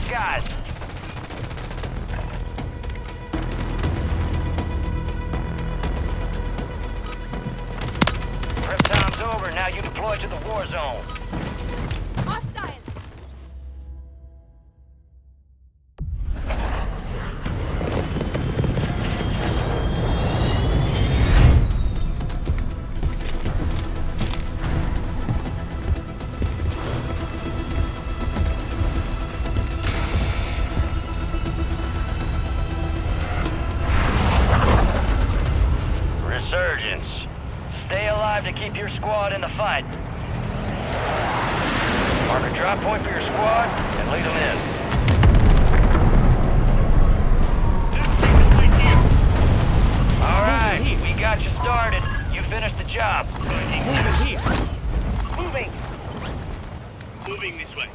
guys. Prep time's over. Now you deploy to the war zone. Hostile! Resurgence. Stay alive to keep your squad in the fight. Mark a drop point for your squad and lead them in. All right, we got you started. You finished the job. Moving here. Moving. Moving this way.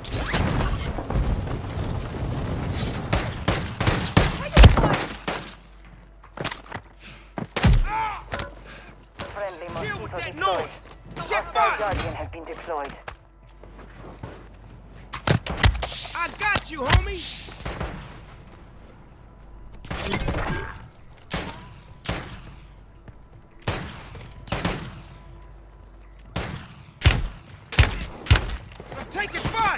Friendly Deal with mosquito that deployed. noise. Check Hostile fire. Guardian has been deployed. I got you, homie. I'm taking fire.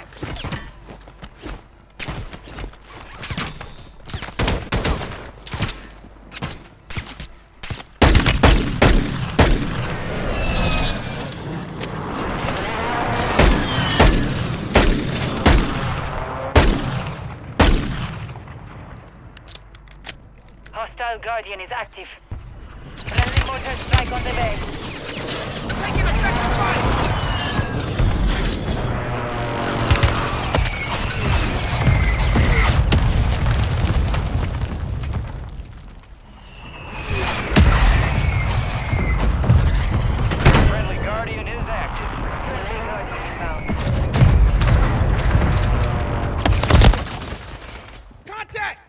Hostile Guardian is active. Friendly mortar strike on the bay. Taking effective fire. Friendly Guardian is active. Friendly Guardian inbound. Contact.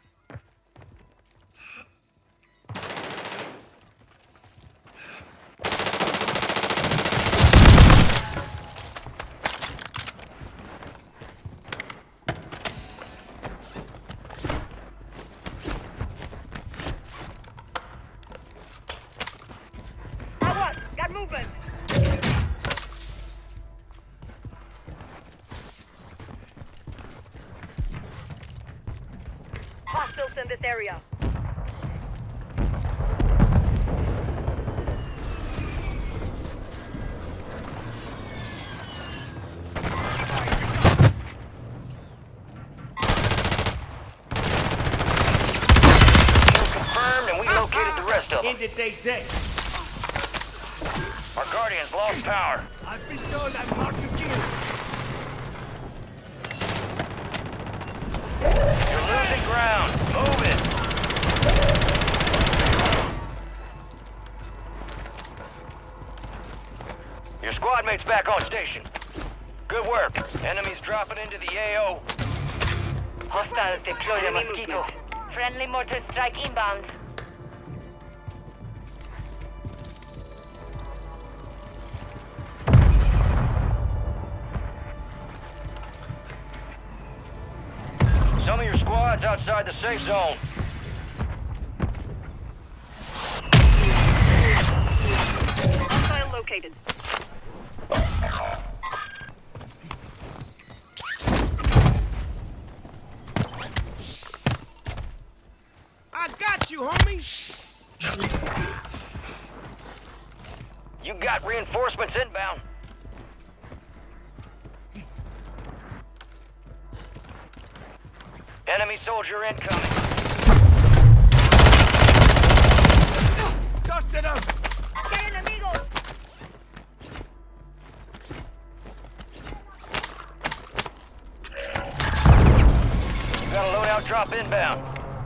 Got movement. Hostiles in this area. Confirmed, and we located the rest of them. Ended they day. Our Guardians lost power. I've been told I'm hard to kill. You're losing ground. Move it. Your squad mate's back on station. Good work. Enemies dropping into the AO. Hostiles deploy the mosquito. Friendly mortar strike inbound. Some of your squad's outside the safe zone. Hostile located. I got you, homie. You got reinforcements inbound. Enemy soldier incoming. Dusted him. ¡Hay enemigos! You got a loadout drop inbound.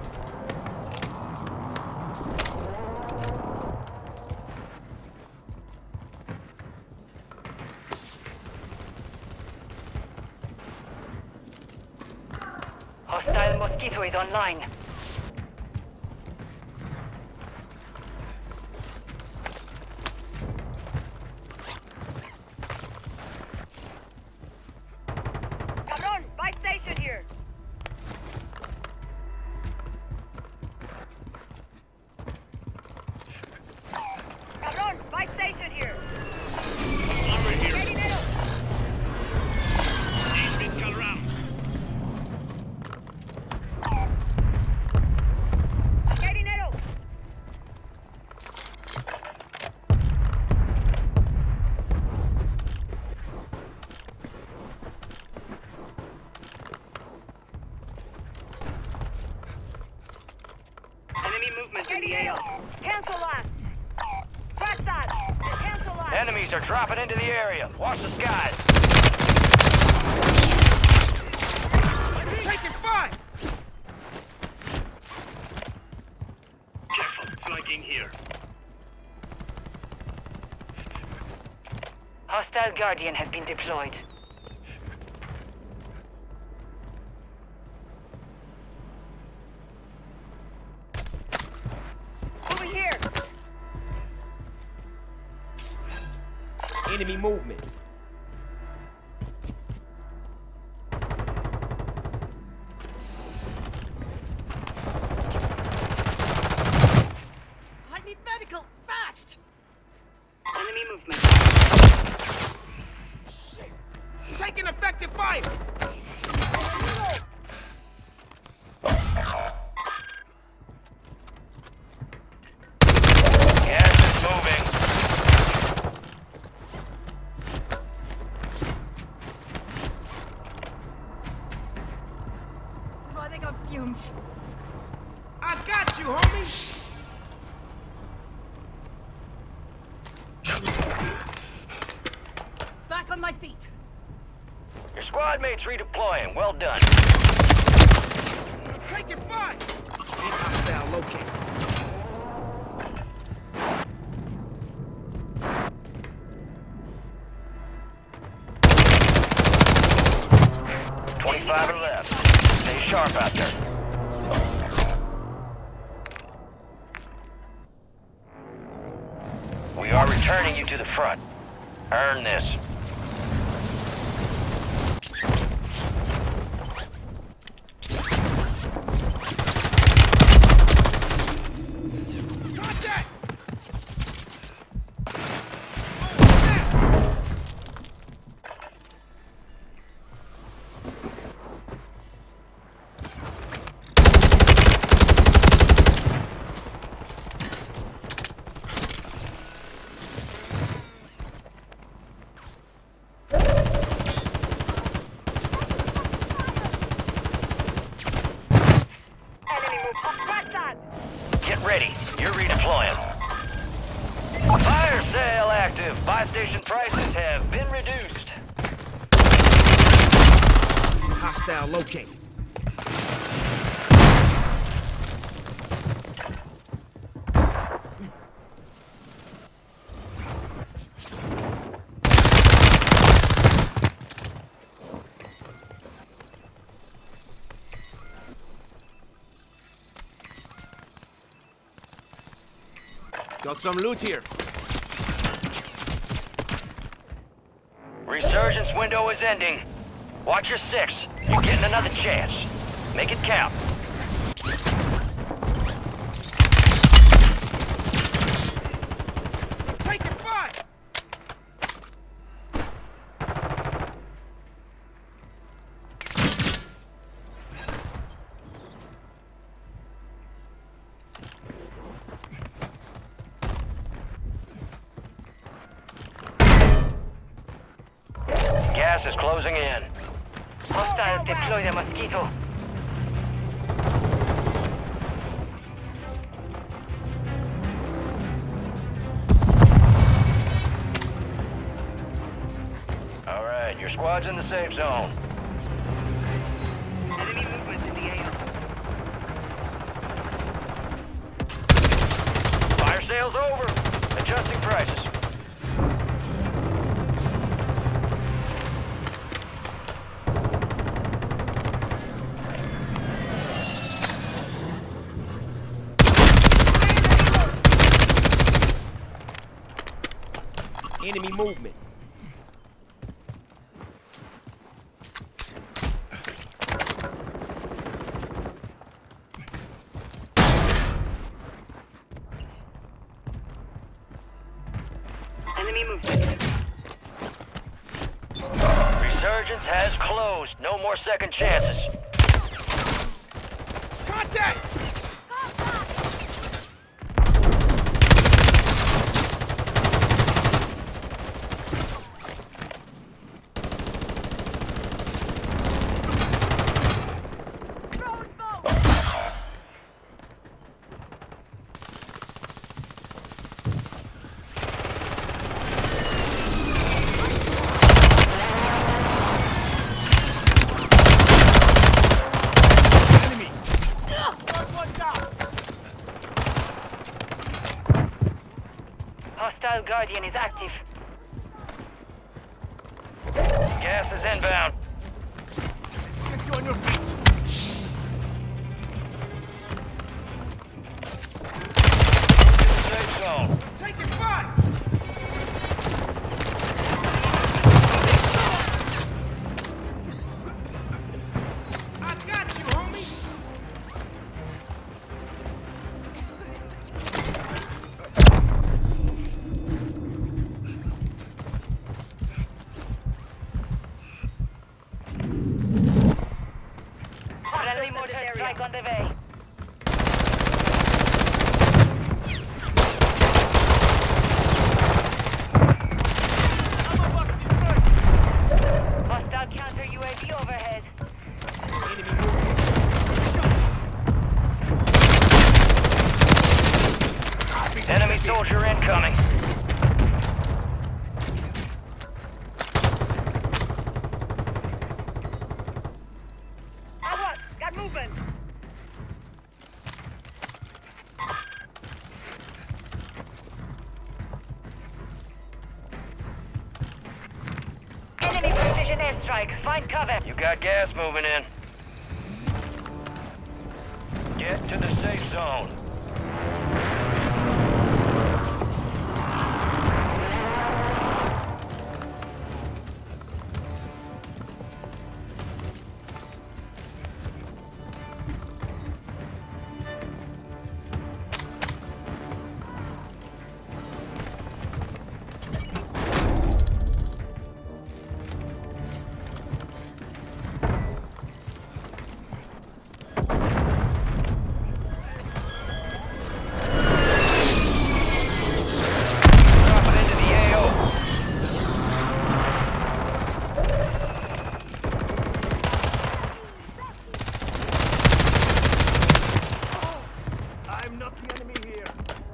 Hostile mosquito is online. Cabron, buy station here. Enemies are dropping into the area. Watch the skies. Taking fire! Careful, flanking here. Hostile Guardian has been deployed. Over here! Enemy movement. I need medical! Fast! Enemy movement. Taking effective fire! Gas is moving. Running on fumes. I got you, homie! Back on my feet. Your squad mates redeploying. Well done. Taking fire! Hostile located. $25 are left. Stay sharp out there. We are returning you to the front. Earn this. Contact! Enemy movement. Bastard! Get ready. You're redeploying. Fire sale active. Buy station prices have been reduced. Hostile located. Got some loot here. Resurgence window is ending. Watch your six. You're getting another chance. Make it count. Taking fire! Gas is closing in. Hostiles deploy the Mosquito. All right, your squad's in the safe zone. Enemy movement in the AO. Fire sale's over. Adjusting prices. Enemy movement. Enemy movement. Resurgence has closed. No more second chances. Contact! Guardian is active. Gas is inbound. Get you on your feet. Safe zone. Taking fire! I got you, homie! Friendly mortar strike on the way. Hostile counter UAV overhead. Enemy soldier incoming. Got movement. Enemy precision airstrike. Find cover. You got gas moving in. Get to the safe zone. Drop it into the AO. I'm not the enemy here.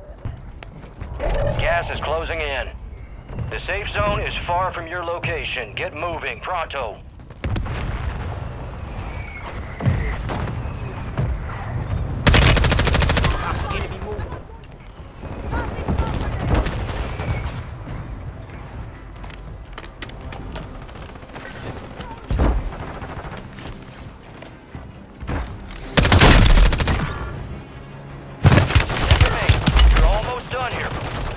Gas is closing in. The safe zone is far from your location. Get moving, pronto. Enemy moving. You're almost done here.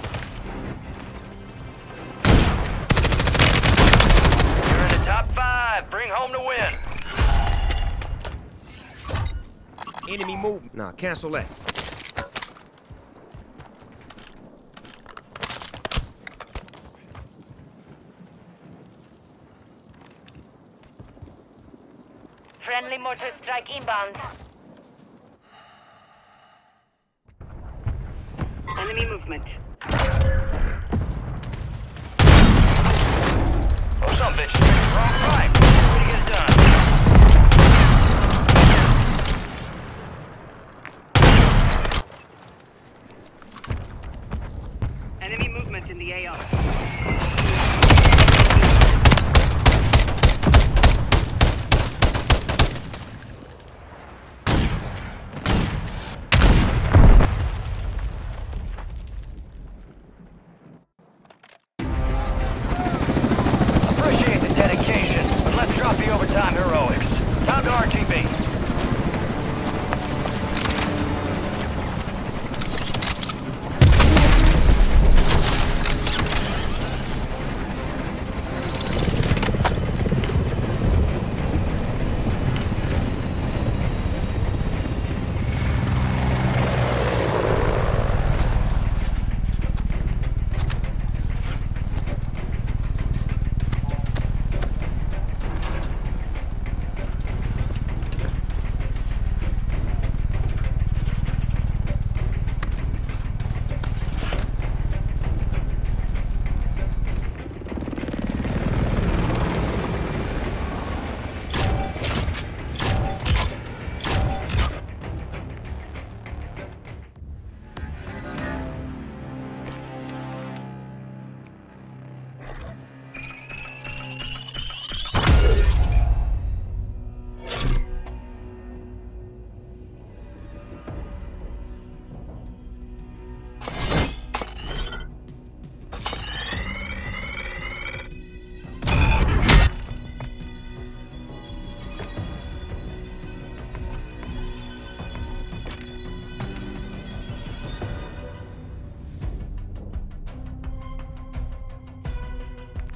You're in the top 5. Bring home the win. Enemy moving. Nah, cancel that. Friendly mortar strike inbound. Enemy movement. Oh, some bitch. Wrong pipe. Way to get it done. Enemy movement in the AO.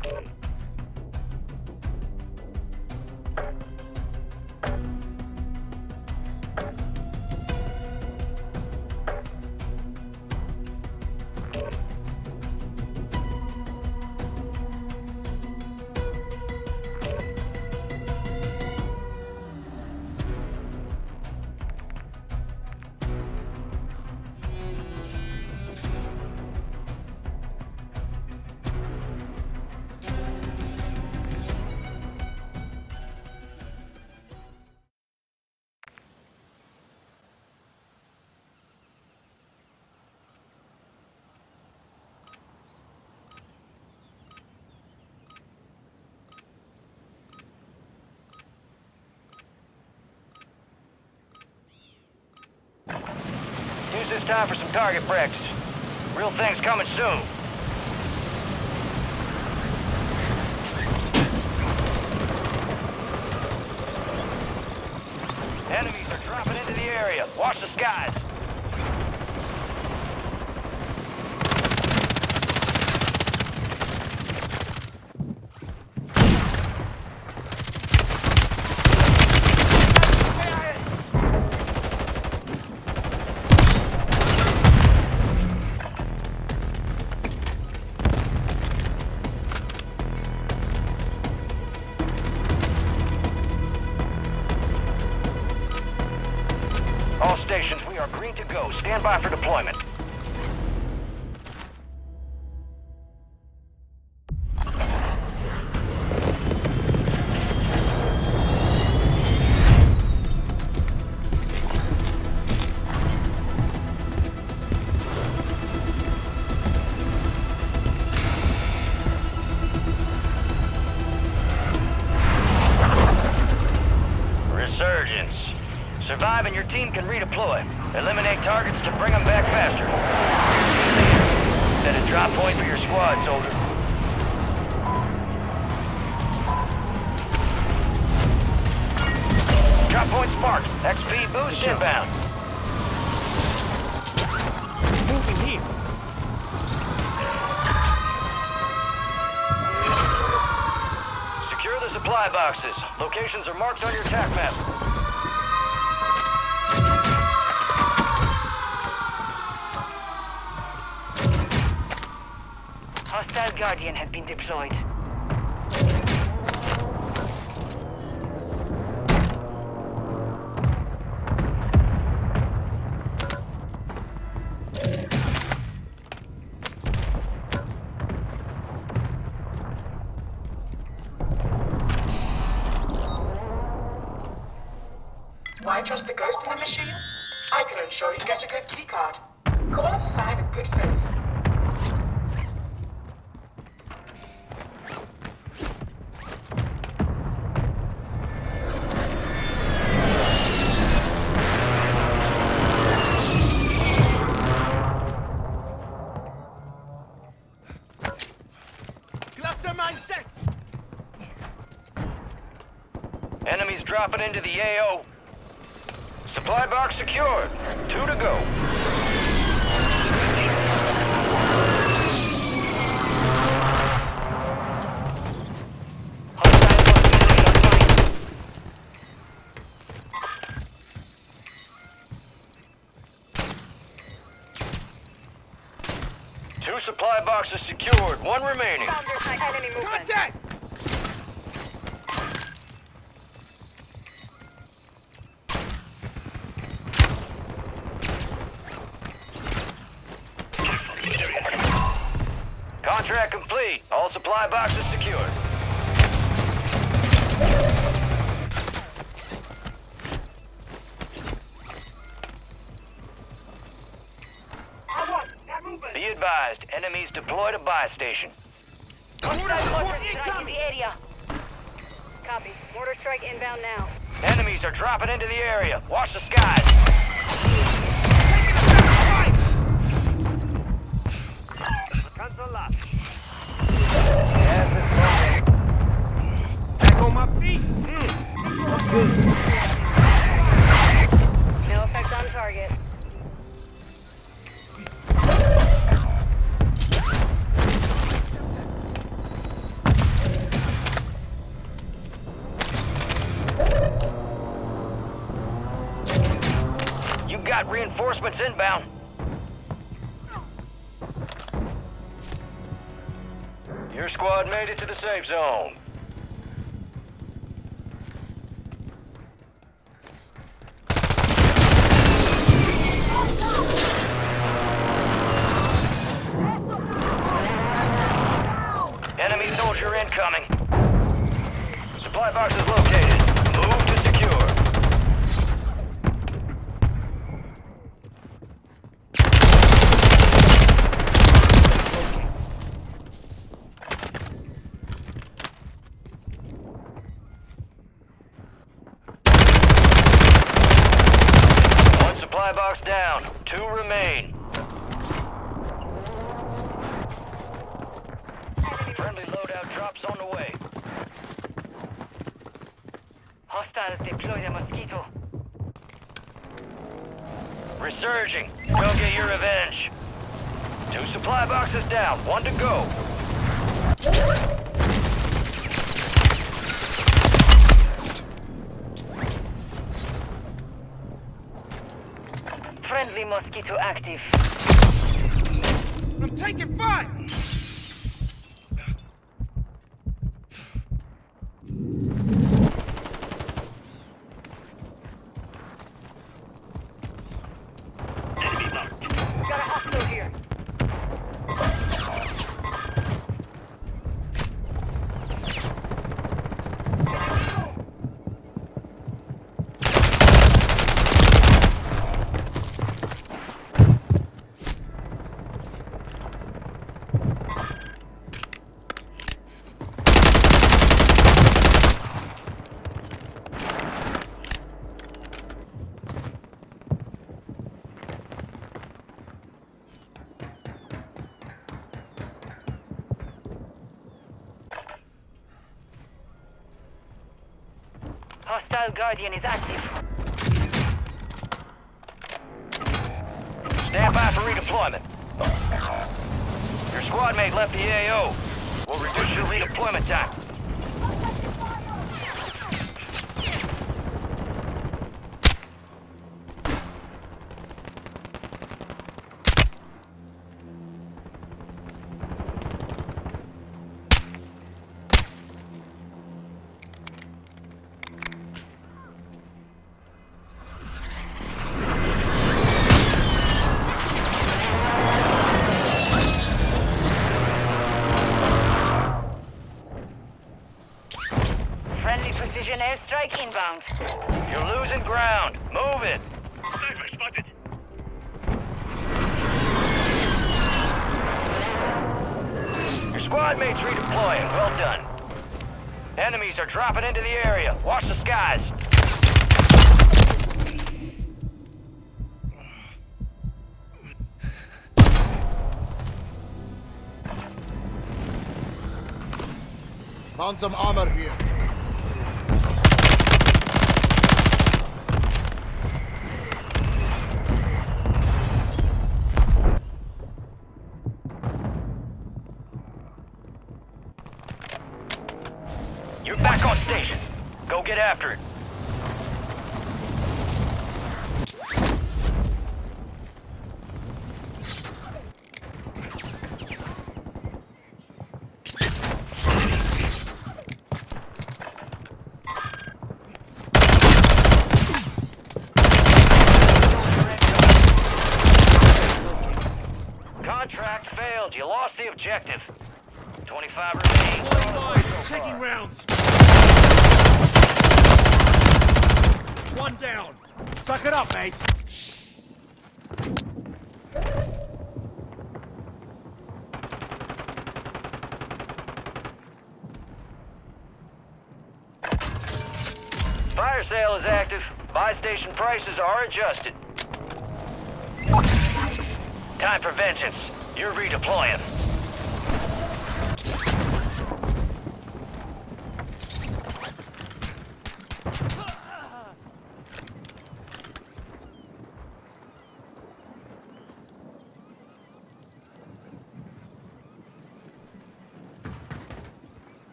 Use this time for some target practice. Real thing's coming soon. Enemies are dropping into the area. Watch the skies. All stations, we are green to go. Stand by for deployment. Resurgence. Survive and your team can redeploy. Eliminate targets to bring them back faster. Set a drop point for your squad, soldier. Drop point sparked. XP boost inbound. Moving here. Secure the supply boxes. Locations are marked on your TAC map. Hostile Guardian has been deployed. Why trust the ghost in the machine? I can ensure you get a good keycard. Call it a sign of good faith. Cluster mine set! Enemies dropping into the AO. Supply box secured. 2 to go. Two supply boxes secured. 1 remaining. Enemy movement. Contact! Contract complete. All supply boxes secured. Be advised, enemies deployed a buy station. Mortar support Strike in incoming! the area. Copy. Mortar strike inbound now. Enemies are dropping into the area. Watch the skies. Taking a better Back on my feet. No effect on target. Reinforcements inbound. Your squad made it to the safe zone. Enemy soldier incoming. Supply box is located. Move to secure. One supply box down. 2 remain. Friendly loadout drops on the way. Hostiles deploy the Mosquito. Resurging. Go get your revenge. 2 supply boxes down. 1 to go. Friendly Mosquito active. I'm taking fire! Got a hostile here. Hostile Guardian is active. Stand by for redeployment. Your squad mate left the AO. We'll reduce your redeployment time. Friendly precision airstrike inbound. You're losing ground. Move it. Sniper spotted. Your squad mate's redeploying. Well done. Enemies are dropping into the area. Watch the skies. Found some armor here. You're back on station. Go get after it. Contract failed. You lost the objective. 25 remain. Blowing mine. Taking rounds. One down. Suck it up, mate. Fire sale is active. Buy station prices are adjusted. Time for vengeance. You're redeploying.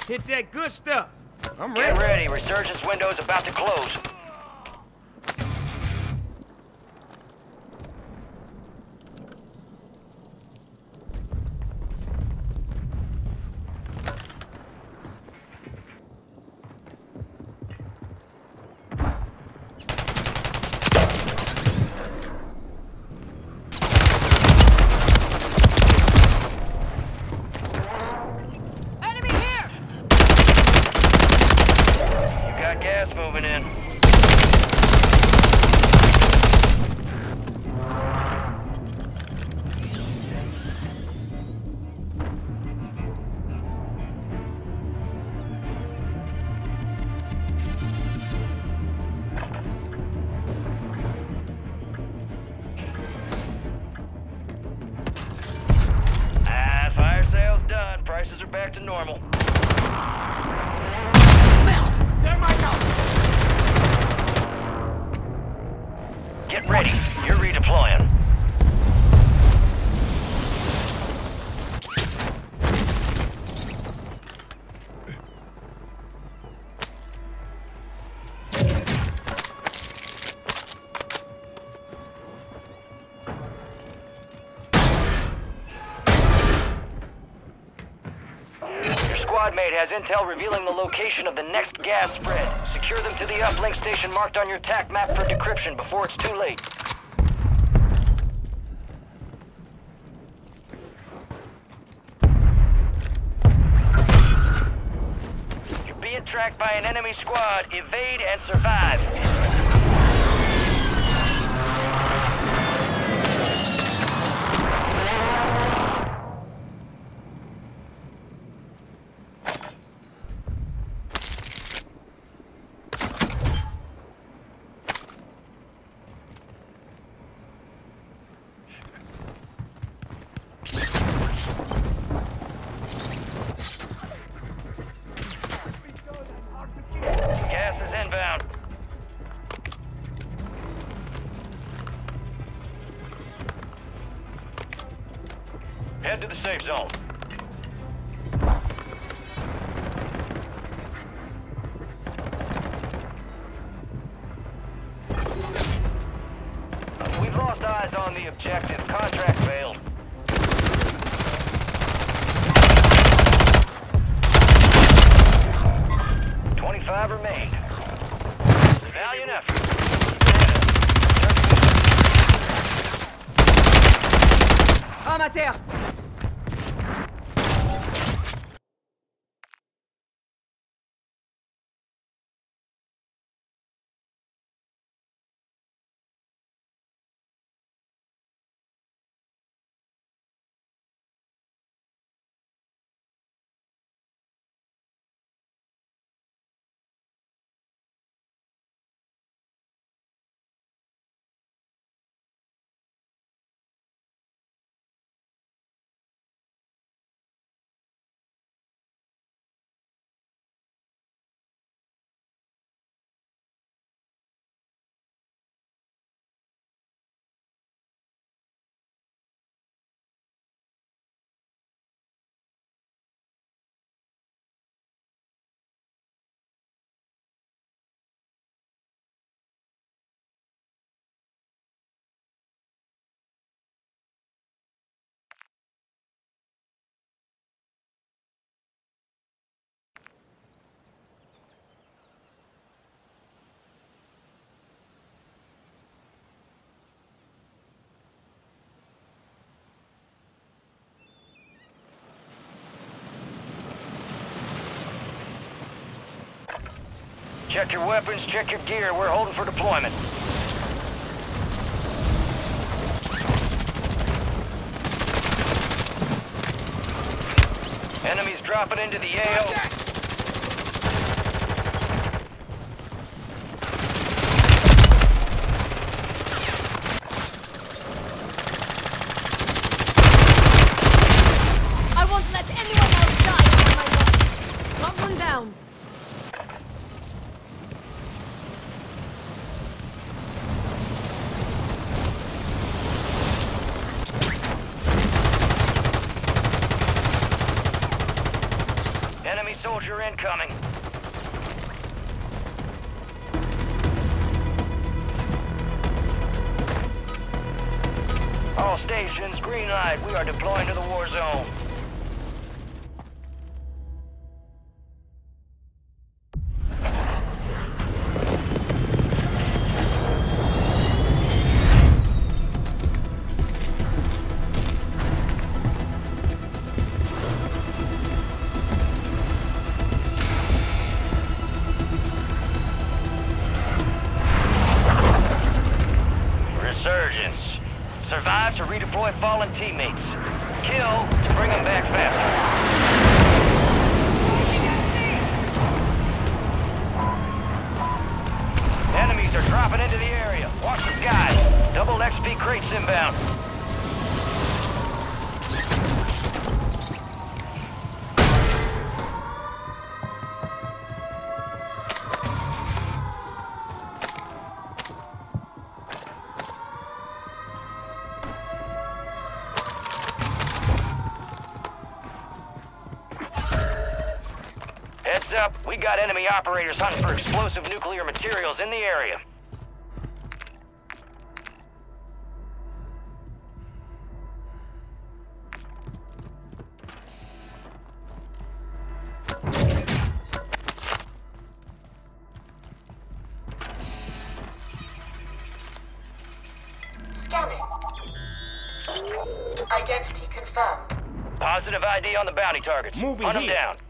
Hit that good stuff. I'm Get ready. ready. Resurgence window's about to close. Enemy here! You got gas moving in. Fire sale's done. Prices are back to normal. Get ready. You're redeploying. Your squad mate has intel revealing the location of the next gas spread. Secure them to the uplink station marked on your TAC map for decryption before it's too late. You're being tracked by an enemy squad. Evade and survive. Gas is inbound. Head to the safe zone. We've lost eyes on the objective. Contract failed. Five remain. Valiant effort. Arme à terre! Check your weapons, check your gear. We're holding for deployment. Enemies dropping into the AO. I won't let anyone else die on my watch! Got one down. Enemy soldier incoming. All stations, green light. We are deploying to the war zone. Survive to redeploy fallen teammates. Kill to bring them back faster. Enemies are dropping into the area. Watch the skies. Double XP crates inbound. Heads up, we got enemy operators hunting for explosive nuclear materials in the area. Scanning. Identity confirmed. Positive ID on the bounty targets. Moving Hunt them here. down.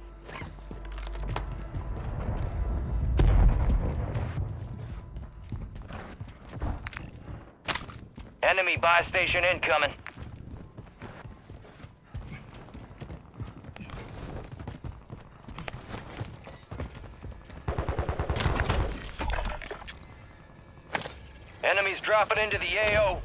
Enemy buy station incoming. Enemies dropping into the AO.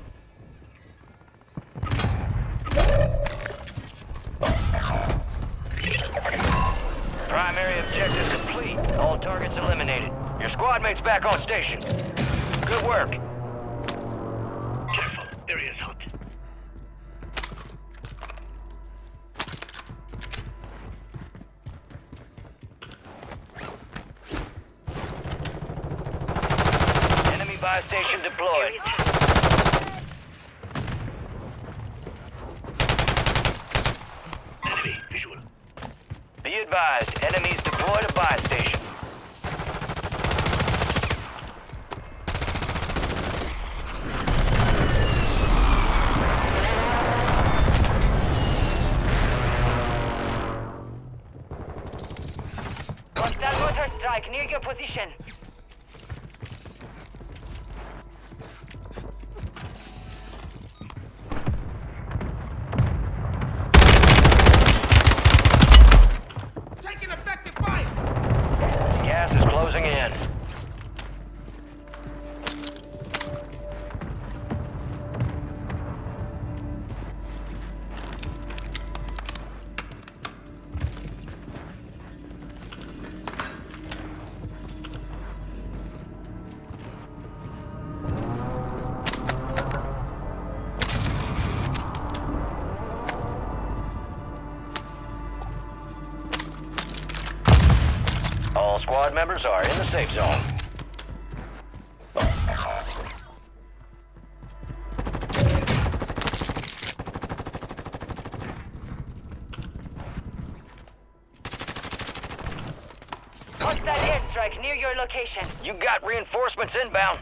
Primary objective complete. All targets eliminated. Your squad mate's back on station. Good work. Careful, area's hot. Enemy buy station deployed. Enemy, visual. Be advised, enemies deploy to buy station. Hostile mortar strike near your position. Taking effective fire! Gas is closing in. All squad members are in the safe zone. Hostile airstrike near your location. You got reinforcements inbound.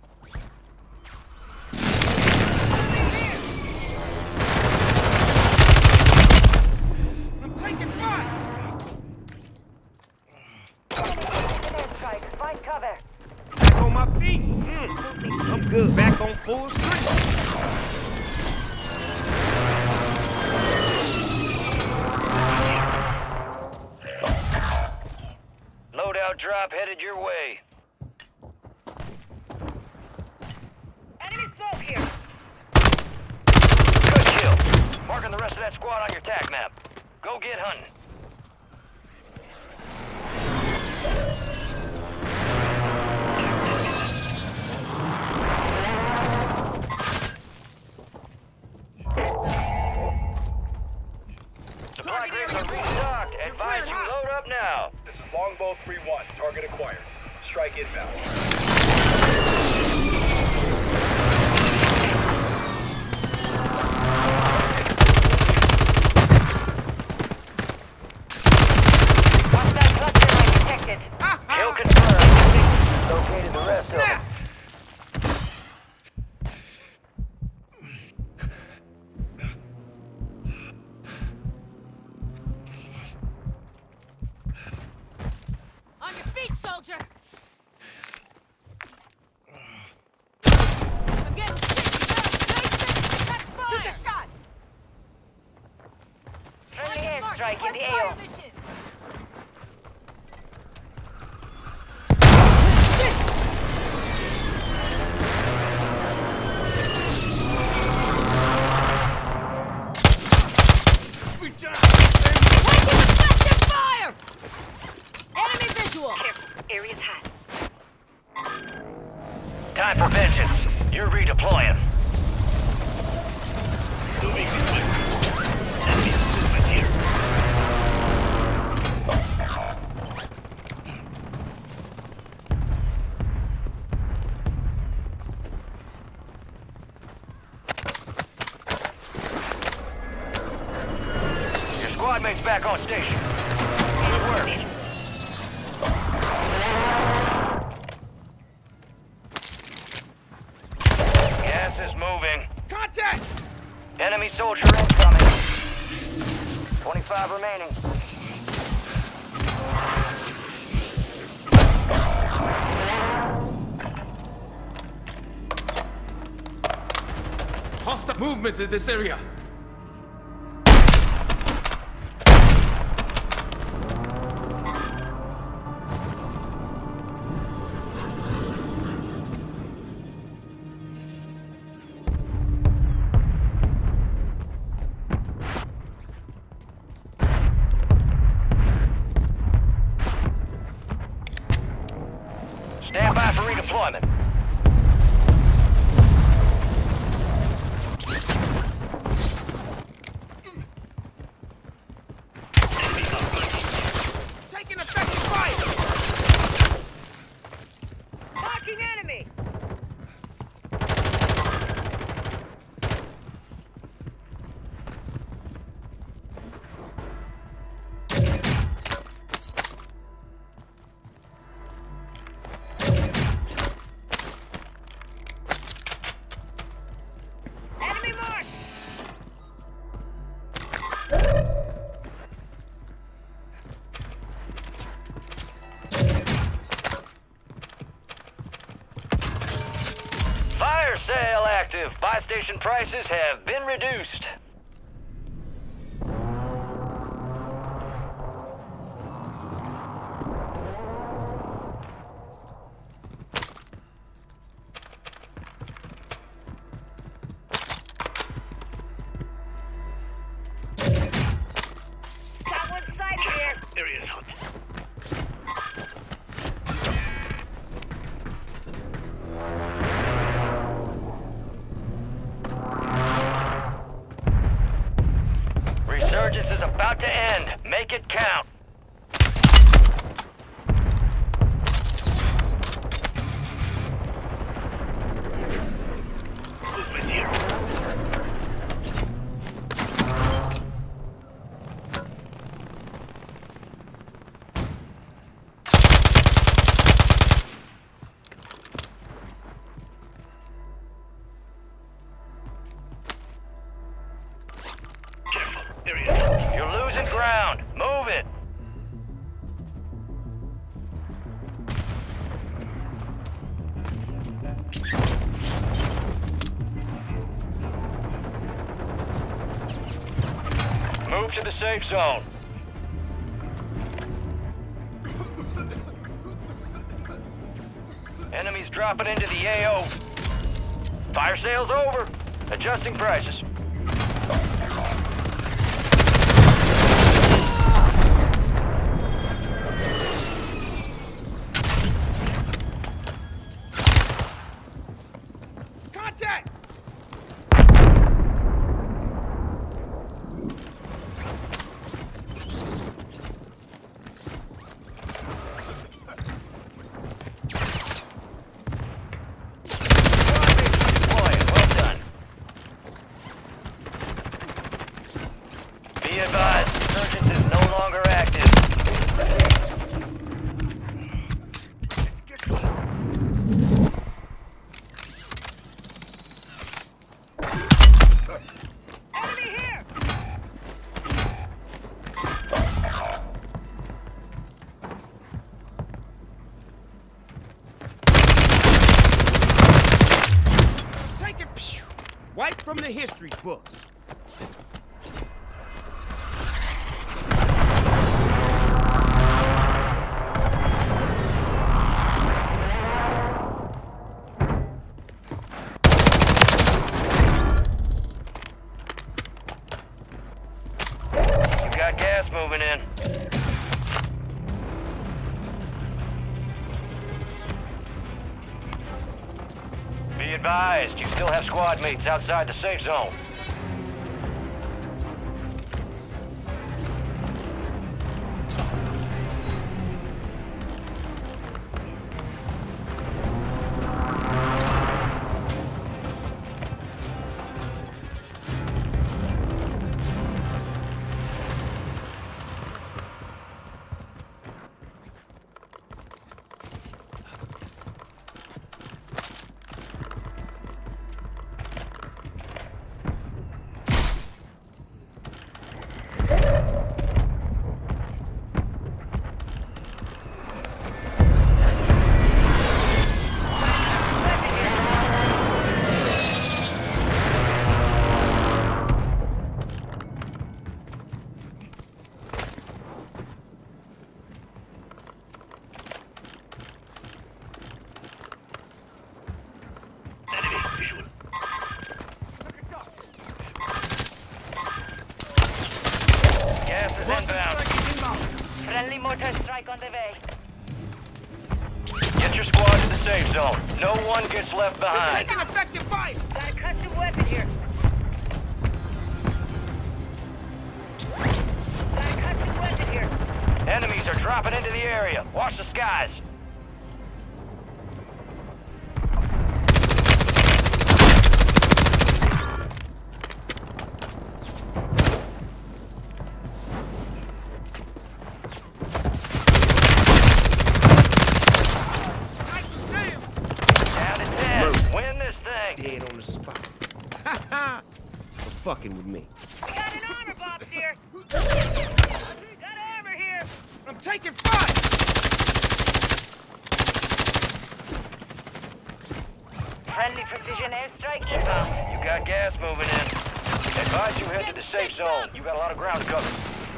I'm taking fire! Airstrike, find cover. Back on my feet. I'm good. Back on full strength. Loadout drop headed your way. Enemy smoke here. Good kill. Marking the rest of that squad on your TAC map. Go get hunting. Supply crates are restocked. Advise you load up now. This is Target acquired. Strike inbound. Hostile cluster mine detected. Kill confirmed. Located the rest of them. On your feet, soldier! I'm getting sick! Took a shot! Friendly airstrike in the Fire AO. mission! Fire! Enemy visual! Area's hot. Time for vengeance. You're redeploying. Moving this way. Enemy movement here. Your squad mate's back on station. Good work. Gas is moving. Contact! Enemy soldier incoming. 25 remaining. Hostile movement in this area. Stand by for redeployment. Taking effective fire! Marking enemy! Enemy marked! Fire sale active. Buy station prices have been reduced. Got one side here! Area's hot. Resurgence is about to end. Make it count. Movement here. Careful. Area's hot. You're losing ground. Move it. Move to the safe zone. Enemies dropping into the AO. Fire sale's over. Adjusting prices. Contact! Be advised, Resurgence is no longer active. Enemy here! Take it. Phew. Wipe from the history books. You got gas moving in. Be advised, you still have squad mates outside the safe zone. Enemy visual. Gas is inbound. Friendly mortar strike on the way. Get your squad to the safe zone. No one gets left behind. Taking effective fire. Got a custom weapon here. Got a custom weapon here. Enemies are dropping into the area. Watch the skies. Down to 10. Win this thing. Dead on the spot. Ha ha! For fucking with me. We got an armor box here. Got armor here. I'm taking fire! Friendly precision airstrike inbound. You got gas moving in. Advise you head to the safe zone. You got a lot of ground cover.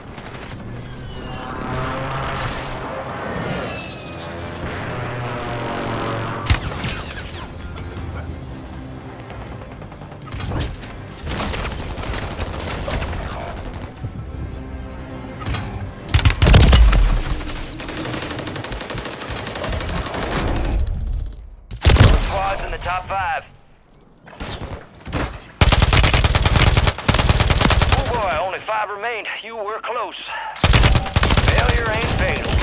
Squads in the top 5. Oh boy, only 5 remained. You were close. Failure ain't fatal.